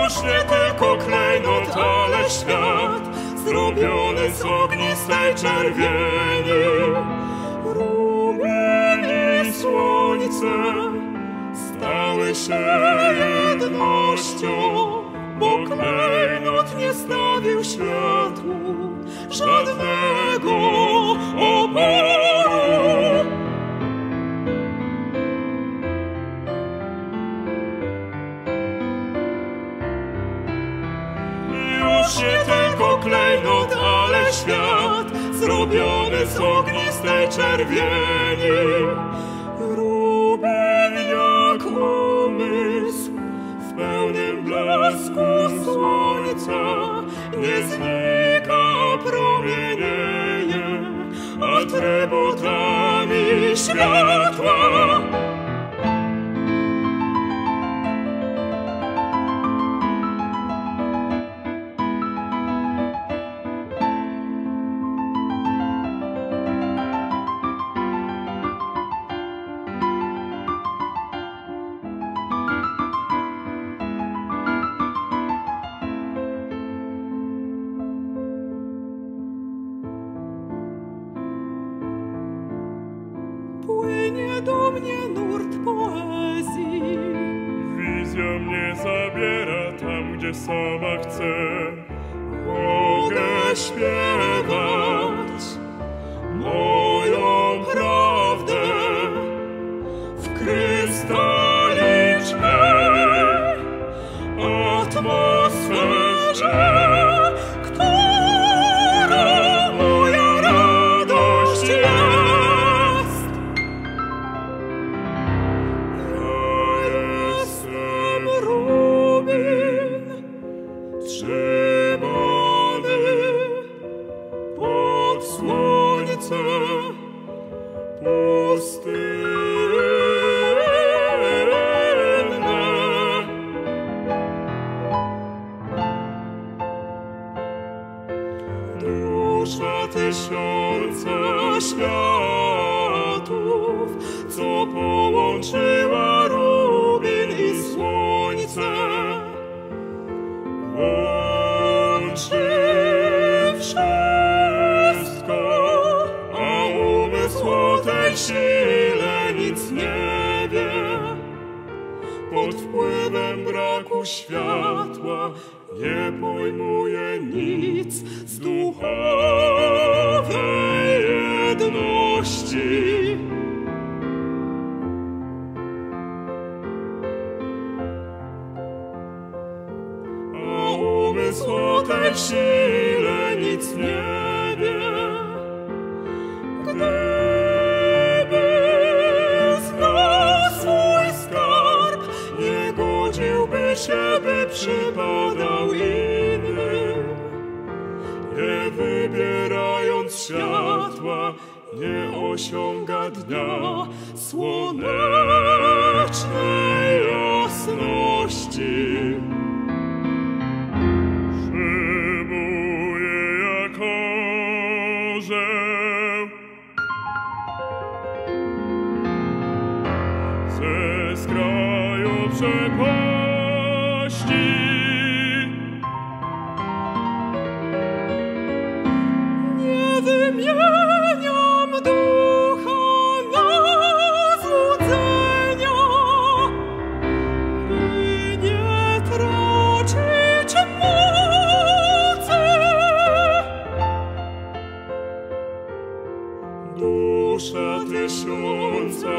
Już nie tylko klejnot, ale świat zrobiony z ognistej czerwieni. Rumień i słońce stały się jednością, bo klejnot nie stawił światłu żadnego oporu. Już nie tylko klejnot, ale świat zrobiony z ognistej czerwieni. Rumień jak umysł w pełnym blasku słońca nie znika, promienieje atrybutami światła. Płynie do mnie nurt poezji. Wizja mnie zabiera tam, gdzie sama chcę. Mogę śpiewać moją prawdę w krystalicznej atmosferze, która moja radość jest. Jestem rubin trzymany pod słońcem pustynne. Dusza tysiąca światów, co połączyła rubin i słońce, łączy wszystko, a umysł o tej sile nic nie wie. Pod wpływem braku światła nie pojmuje nic z duchowej jedności. A umysł o tej sile nic nie wie. Gdyby znał swój skarb, nie godziłby się, by przypadał innym. Nie wybierając światła, nie osiąga dnia słonecznej jasności. Szybuje jak orzeł ze skraju przepaści. Nie wymieniam ducha na złudzenia, by nie tracić mocy. Dusza tysiąca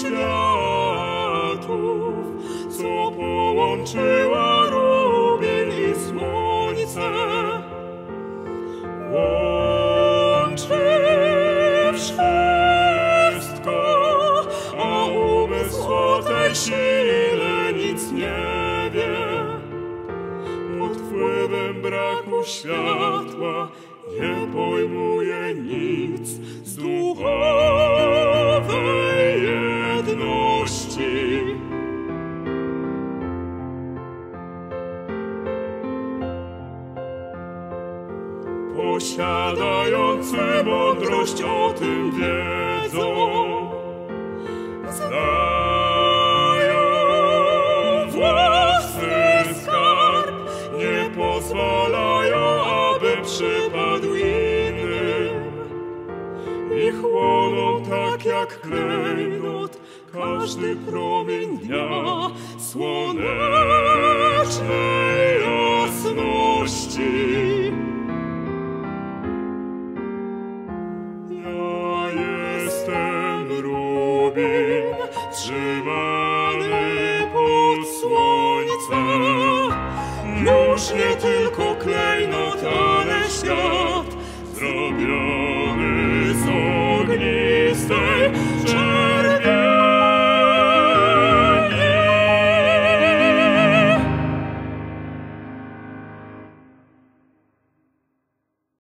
światów, co połączyła rubin i słońce, łączy wszystko, a umysł o tej sile nic nie wie. Pod wpływem braku światła nie pojmuje nic z duchowej jedności. Posiadający mądrość o tym wiedzą, znają własny skarb klejnot, każdy promień dnia słonecznej jasności. Ja jestem rubin, trzymany pod słońcem, już nie tylko